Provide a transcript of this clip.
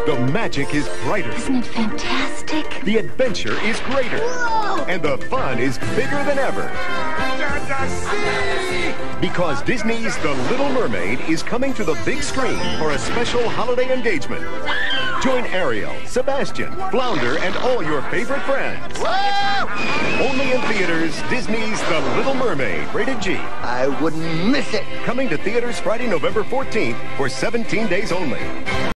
The magic is brighter. Isn't it fantastic? The adventure is greater. Whoa! And the fun is bigger than ever. Because Disney's The Little Mermaid is coming to the big screen for a special holiday engagement. Join Ariel, Sebastian, Flounder, and all your favorite friends. Whoa! Only in theaters, Disney's The Little Mermaid, rated G. I wouldn't miss it. Coming to theaters Friday, November 14th for 17 days only.